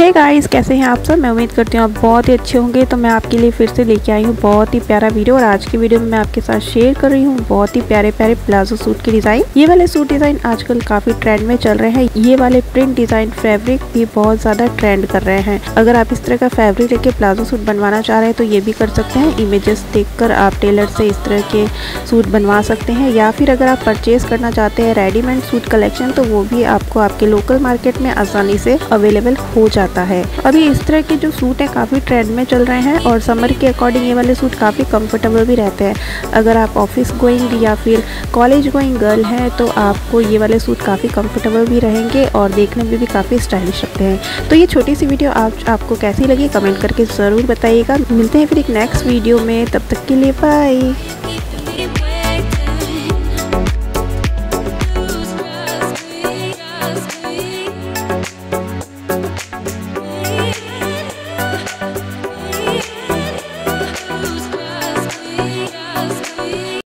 Hey guys, कैसे हैं आप सब। मैं उम्मीद करती हूँ आप बहुत ही अच्छे होंगे। तो मैं आपके लिए फिर से लेके आई हूँ बहुत ही प्यारा वीडियो। और आज की वीडियो में मैं आपके साथ शेयर कर रही हूँ बहुत ही प्यारे प्यारे प्लाजो सूट के डिज़ाइन। ये वाले सूट डिज़ाइन आजकल काफ़ी ट्रेंड में चल रहे हैं। ये वाले प्रिंट डिज़ाइन फैब्रिक भी बहुत ज़्यादा ट्रेंड कर रहे हैं। अगर आप इस तरह का फैब्रिक लेके प्लाजो सूट बनवाना चाह रहे हैं तो ये भी कर सकते हैं। इमेजेस देखकर आप टेलर से इस तरह के सूट बनवा सकते हैं, या फिर अगर आप परचेज करना चाहते हैं रेडीमेड सूट कलेक्शन तो वो भी आपको आपके लोकल मार्केट में आसानी से अवेलेबल हो जाता है। अभी इस तरह के जो सूट है काफ़ी ट्रेंड में चल रहे हैं और समर के अकॉर्डिंग ये वाले सूट काफ़ी कंफर्टेबल भी रहते हैं। अगर आप ऑफिस गोइंग या फिर कॉलेज गोइंग गर्ल हैं तो आपको ये वाले सूट काफ़ी कंफर्टेबल भी रहेंगे और देखने में भी काफ़ी स्टाइलिश लगते हैं। तो ये छोटी सी वीडियो आपको कैसी लगी कमेंट करके ज़रूर बताइएगा। मिलते हैं फिर एक नेक्स्ट वीडियो में, तब तक के लिए बाय।